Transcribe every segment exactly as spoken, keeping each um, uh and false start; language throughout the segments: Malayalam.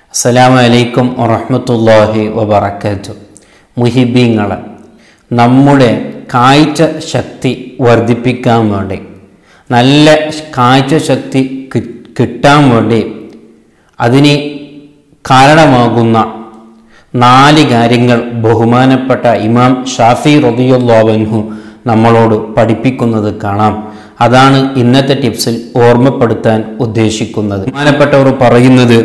അസ്സലാമു അലൈക്കും വറഹ്മത്തുള്ളാഹി വബറകാതുഹു. മുഹിബീങ്ങളെ, നമ്മുടെ കാഴ്ച ശക്തി വർദ്ധിപ്പിക്കാൻ വേണ്ടി, നല്ല കാഴ്ച ശക്തി കിട്ടാൻ വേണ്ടി അതിന് കാരണമാകുന്ന നാല് കാര്യങ്ങൾ ബഹുമാനപ്പെട്ട ഇമാം ഷാഫി റളിയല്ലാഹു അൻഹു നമ്മളോട് പഠിപ്പിക്കുന്നത് കാണാം. അതാണ് ഇന്നത്തെ ടിപ്സിൽ ഓർമ്മപ്പെടുത്താൻ ഉദ്ദേശിക്കുന്നത്. ബഹുമാനപ്പെട്ടവർ പറയുന്നത്,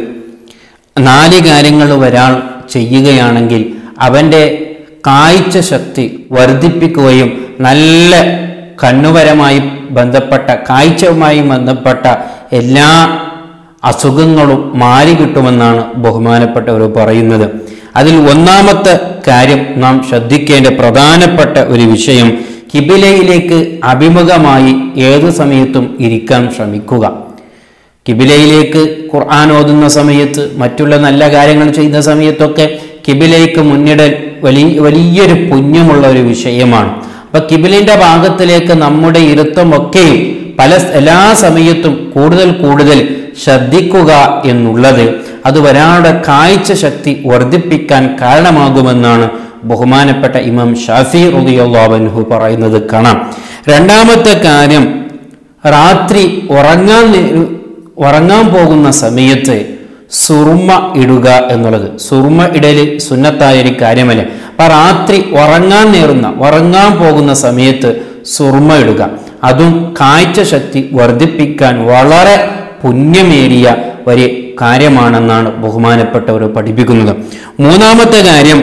നാല് കാര്യങ്ങൾ ഒരാൾ ചെയ്യുകയാണെങ്കിൽ അവൻ്റെ കാഴ്ച ശക്തി വർദ്ധിപ്പിക്കുകയും നല്ല കണ്ണുപരമായി ബന്ധപ്പെട്ട കാഴ്ചയുമായി ബന്ധപ്പെട്ട എല്ലാ അസുഖങ്ങളും മാറി കിട്ടുമെന്നാണ് ബഹുമാനപ്പെട്ടവർ പറയുന്നത്. അതിൽ ഒന്നാമത്തെ കാര്യം നാം ശ്രദ്ധിക്കേണ്ട പ്രധാനപ്പെട്ട ഒരു വിഷയം, കിബിലയിലേക്ക് അഭിമുഖമായി ഏതു സമയത്തും ഇരിക്കാൻ ശ്രമിക്കുക. കിബിലയിലേക്ക് ഖുർആൻ ഓതുന്ന സമയത്ത്, മറ്റുള്ള നല്ല കാര്യങ്ങൾ ചെയ്യുന്ന സമയത്തൊക്കെ കിബിലയ്ക്ക് മുന്നിടൽ വലിയ വലിയൊരു പുണ്യമുള്ള ഒരു വിഷയമാണ്. അപ്പൊ കിബിലിന്റെ ഭാഗത്തിലേക്ക് നമ്മുടെ ഇരുത്തമൊക്കെയും പല എല്ലാ സമയത്തും കൂടുതൽ കൂടുതൽ ശ്രദ്ധിക്കുക എന്നുള്ളത് അത് ഒരാളുടെ കാഴ്ച ശക്തി വർദ്ധിപ്പിക്കാൻ കാരണമാകുമെന്നാണ് ബഹുമാനപ്പെട്ട ഇമാം ഷാഫി റളിയല്ലാഹു അൻഹു പറയുന്നത് കാണാം. രണ്ടാമത്തെ കാര്യം, രാത്രി ഉറങ്ങാൻ ഉറങ്ങാൻ പോകുന്ന സമയത്ത് സുർമ ഇടുക എന്നുള്ളത്. സുർമ ഇടല് സുന്നത്തായ ഒരു കാര്യമല്ലേ. അപ്പൊ രാത്രി ഉറങ്ങാൻ നേരുന്ന ഉറങ്ങാൻ പോകുന്ന സമയത്ത് സുർമ ഇടുക, അതും കാഴ്ച ശക്തി വർദ്ധിപ്പിക്കാൻ വളരെ പുണ്യമേറിയ ഒരു കാര്യമാണെന്നാണ് ബഹുമാനപ്പെട്ടവർ പഠിപ്പിക്കുന്നത്. മൂന്നാമത്തെ കാര്യം,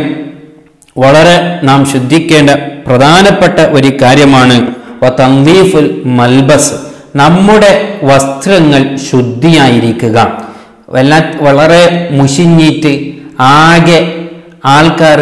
വളരെ നാം ശ്രദ്ധിക്കേണ്ട പ്രധാനപ്പെട്ട ഒരു കാര്യമാണ് തൻദീഫുൽ മൽബസ്. നമ്മുടെ വസ്ത്രങ്ങൾ ശുദ്ധിയായിരിക്കുക. വല്ല വളരെ മുഷിഞ്ഞിട്ട് ആകെ ആൾക്കാർ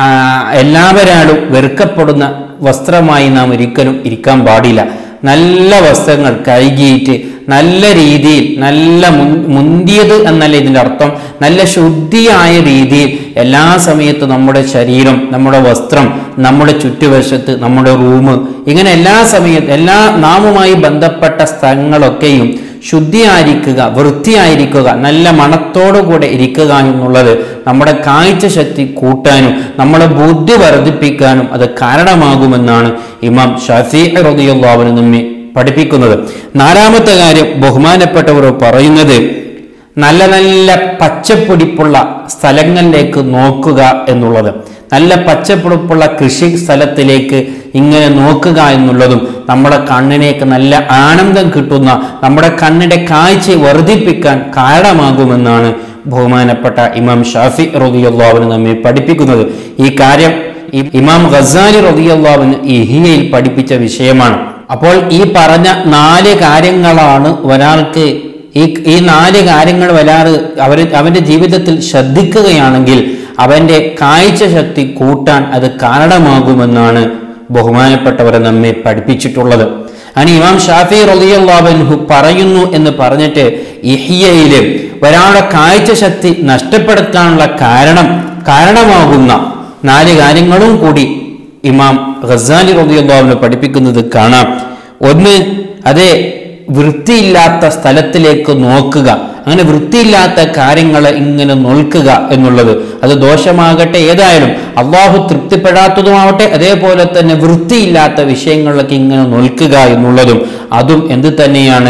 എല്ലാവരാളും വെറുക്കപ്പെടുന്ന വസ്ത്രമായി നാം ഒരിക്കലും ഇരിക്കാൻ പാടില്ല. നല്ല വസ്ത്രങ്ങൾ കഴുകിയിട്ട് നല്ല രീതിയിൽ, നല്ല മുന്തിയത് എന്നല്ല ഇതിൻ്റെ അർത്ഥം, നല്ല ശുദ്ധിയായ രീതിയിൽ എല്ലാ സമയത്തും നമ്മുടെ ശരീരം, നമ്മുടെ വസ്ത്രം, നമ്മുടെ ചുറ്റുവശത്ത്, നമ്മുടെ റൂം, ഇങ്ങനെ എല്ലാ സമയത്തും എല്ലാ നാമുമായി ബന്ധപ്പെട്ട സ്ഥലങ്ങളൊക്കെയും ശുദ്ധിയായിരിക്കുക, വൃത്തിയായിരിക്കുക, നല്ല മണത്തോടുകൂടെ ഇരിക്കുക എന്നുള്ളത് നമ്മുടെ കാഴ്ച ശക്തി കൂട്ടാനും നമ്മുടെ ബുദ്ധി വർദ്ധിപ്പിക്കാനും അത് കാരണമാകുമെന്നാണ് ഇമാം ഷാഫി റളിയല്ലാഹു അൻഹു നമ്മെ പഠിപ്പിക്കുന്നത്. നാലാമത്തെ കാര്യം, ബഹുമാനപ്പെട്ടവർ പറയുന്നത്, നല്ല നല്ല പച്ചപ്പൊടിപ്പുള്ള സ്ഥലങ്ങളിലേക്ക് നോക്കുക എന്നുള്ളത്. നല്ല പച്ചപ്പൊടിപ്പുള്ള കൃഷി സ്ഥലത്തിലേക്ക് ഇങ്ങനെ നോക്കുക എന്നുള്ളതും നമ്മുടെ കണ്ണിനേക്ക് നല്ല ആനന്ദം കിട്ടുന്ന, നമ്മുടെ കണ്ണിന്റെ കാഴ്ച വർദ്ധിപ്പിക്കാൻ കാരണമാകുമെന്നാണ് ബഹുമാനപ്പെട്ട ഇമാം ഷാഫി റളിയല്ലാഹു അൻഹു നമ്മെ പഠിപ്പിക്കുന്നത്. ഈ കാര്യം ഇമാം ഗസാലി റളിയല്ലാഹു അൻഹു ഇഹ്യയിൽ പഠിപ്പിച്ച വിഷയമാണ്. അപ്പോൾ ഈ പറഞ്ഞ നാല് കാര്യങ്ങളാണ് ഒരാൾക്ക് ഈ ഈ നാല് കാര്യങ്ങൾ ഒരാൾ അവർ അവന്റെ ജീവിതത്തിൽ ശ്രദ്ധിക്കുകയാണെങ്കിൽ അവന്റെ കാഴ്ച ശക്തി കൂട്ടാൻ അത് കാരണമാകുമെന്നാണ് ബഹുമാനപ്പെട്ടവരെ നമ്മെ പഠിപ്പിച്ചിട്ടുള്ളത്. അങ്ങനെ ഇമാം ഷാഫി റളിയല്ലാഹു അൻഹു പറയുന്നു എന്ന് പറഞ്ഞിട്ട് ഇഹ്യയില് ഒരാളുടെ കാഴ്ച ശക്തി നഷ്ടപ്പെടുത്താനുള്ള കാരണം കാരണമാകുന്ന നാല് കാര്യങ്ങളും കൂടി ഇമാം ഗസാലി റളിയല്ലാഹു അൻഹു പഠിപ്പിക്കുന്നത് കാണാം. ഒന്ന്, അതേ വൃത്തിയില്ലാത്ത സ്ഥലത്തിലേക്ക് നോക്കുക. അങ്ങനെ വൃത്തിയില്ലാത്ത കാര്യങ്ങളെ ഇങ്ങനെ നോക്കുക എന്നുള്ളത് അത് ദോഷമാകട്ടെ, ഏതായാലും അള്ളാഹു തൃപ്തിപ്പെടാത്തതുമാവട്ടെ, അതേപോലെ തന്നെ വൃത്തിയില്ലാത്ത വിഷയങ്ങളിലൊക്കെ ഇങ്ങനെ നോക്കുക എന്നുള്ളതും അതും എന്ത് തന്നെയാണ്,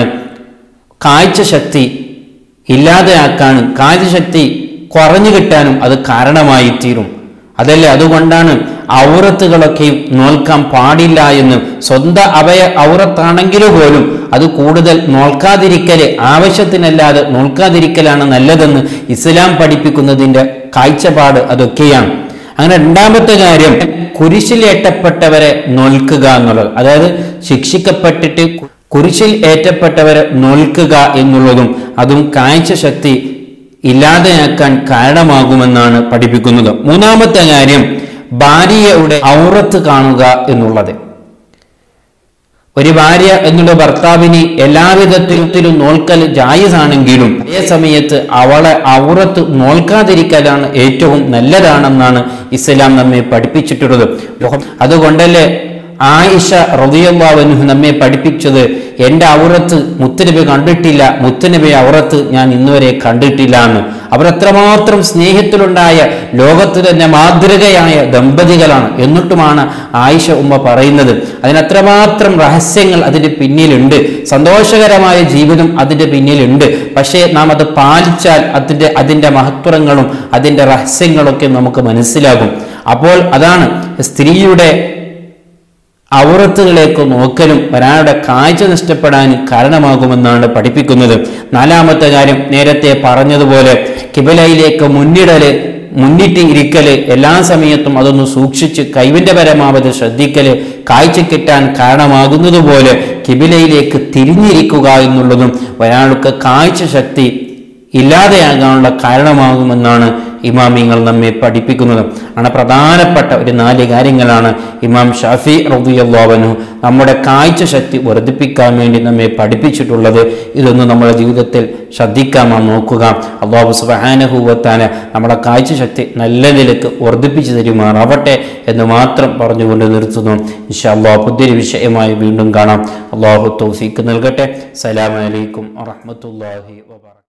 കാഴ്ച ശക്തി ഇല്ലാതെയാക്കാനും കാഴ്ച ശക്തി കുറഞ്ഞു കിട്ടാനും അത് കാരണമായി തീരും. അതല്ലേ, അതുകൊണ്ടാണ് ഔറത്തുകളൊക്കെ നോൽക്കാൻ പാടില്ല എന്ന്. സ്വന്തം അവയ ഔറത്താണെങ്കിലും പോലും അത് കൂടുതൽ നോൽക്കാതിരിക്കല്, ആവശ്യത്തിനല്ലാതെ നോൽക്കാതിരിക്കലാണ് നല്ലതെന്ന് ഇസ്ലാം പഠിപ്പിക്കുന്നതിൻ്റെ കാഴ്ചപ്പാട് അതൊക്കെയാണ്. അങ്ങനെ രണ്ടാമത്തെ കാര്യം, കുരിശിൽ ഏറ്റപ്പെട്ടവരെ നോൽക്കുക എന്നുള്ളത്. അതായത് ശിക്ഷിക്കപ്പെട്ടിട്ട് കുരിശിൽ ഏറ്റപ്പെട്ടവരെ നോൽക്കുക എന്നുള്ളതും അതും കാഴ്ച ശക്തി ഇല്ലാതെയാക്കാൻ കാരണമാകുമെന്നാണ് പഠിപ്പിക്കുന്നത്. മൂന്നാമത്തെ കാര്യം, ഭാര്യയുടെ ഔറത്ത് കാണുക എന്നുള്ളത്. ഒരു ഭാര്യ എന്നുള്ള ഭർത്താവിന് എല്ലാവിധത്തിലും നോൽക്കൽ ജായിസാണെങ്കിലും അതേ സമയത്ത് അവളെ ഔറത്ത് നോൽക്കാതിരിക്കലാണ് ഏറ്റവും നല്ലതാണെന്നാണ് ഇസ്ലാം നമ്മെ പഠിപ്പിച്ചിട്ടുള്ളത്. അതുകൊണ്ടല്ലേ ആയിഷ റളിയല്ലാഹു അൻഹ നമ്മെ പഠിപ്പിച്ചത്, എൻ്റെ ഔറത്ത് മുത്തുനബി കണ്ടിട്ടില്ല, മുത്തുനബി ഔറത്ത് ഞാൻ ഇന്നുവരെ കണ്ടിട്ടില്ല എന്ന്. അവർ അത്രമാത്രം സ്നേഹത്തിലുണ്ടായ ലോകത്ത് തന്നെ മാതൃകയായ ദമ്പതികളാണ്. എന്നിട്ടുമാണ് ആയിഷ ഉമ്മ പറയുന്നത് അതിനത്രമാത്രം രഹസ്യങ്ങൾ അതിൻ്റെ പിന്നിലുണ്ട്, സന്തോഷകരമായ ജീവിതം അതിൻ്റെ പിന്നിലുണ്ട്. പക്ഷേ നാം അത് പാലിച്ചാൽ അതിൻ്റെ അതിൻ്റെ മഹത്വങ്ങളും അതിൻ്റെ രഹസ്യങ്ങളൊക്കെ നമുക്ക് മനസ്സിലാകും. അപ്പോൾ അതാണ് സ്ത്രീയുടെ ഔറത്തുകളിലേക്ക് നോക്കലും ഒരാളുടെ കാഴ്ച നഷ്ടപ്പെടാനും കാരണമാകുമെന്നാണ് പഠിപ്പിക്കുന്നത്. നാലാമത്തെ കാര്യം, നേരത്തെ പറഞ്ഞതുപോലെ കിബിലയിലേക്ക് മുന്നിടല് മുന്നിട്ട് ഇരിക്കല്, എല്ലാ സമയത്തും അതൊന്ന് സൂക്ഷിച്ച് കൈവിന്റെ പരമാവധി ശ്രദ്ധിക്കല് കാഴ്ച കിട്ടാൻ കാരണമാകുന്നതുപോലെ കിബിലയിലേക്ക് തിരിഞ്ഞിരിക്കുക എന്നുള്ളതും ഒരാൾക്ക് കാഴ്ച ശക്തി ഇല്ലാതെയാകാനുള്ള കാരണമാകുമെന്നാണ് ഇമാമിങ്ങൾ നമ്മെ പഠിപ്പിക്കുന്നത്. ആണ് പ്രധാനപ്പെട്ട ഒരു നാല് കാര്യങ്ങളാണ് ഇമാം ഷാഫി റളിയല്ലാഹു അൻഹു നമ്മുടെ കാഴ്ച ശക്തി വർദ്ധിപ്പിക്കാൻ വേണ്ടി നമ്മെ പഠിപ്പിച്ചിട്ടുള്ളത്. ഇതൊന്ന് നമ്മുടെ ജീവിതത്തിൽ ശ്രദ്ധിക്കാൻ നോക്കുക. അല്ലാഹു സുബ്ഹാനഹു വ തആല നമ്മുടെ കാഴ്ച ശക്തി നല്ല നിലക്ക് വർദ്ധിപ്പിച്ചു തരുമാറാവട്ടെ എന്ന് മാത്രം പറഞ്ഞുകൊണ്ട് നിർത്തുന്നു. ഇൻഷാ അല്ലാഹ് പുതിയൊരു വിഷയമായി വീണ്ടും കാണാം. അല്ലാഹു തൗഫീഖ് നൽകട്ടെ. അസ്സലാമു അലൈക്കും വറഹ്മത്തുള്ളാഹി വബറകാതുഹു.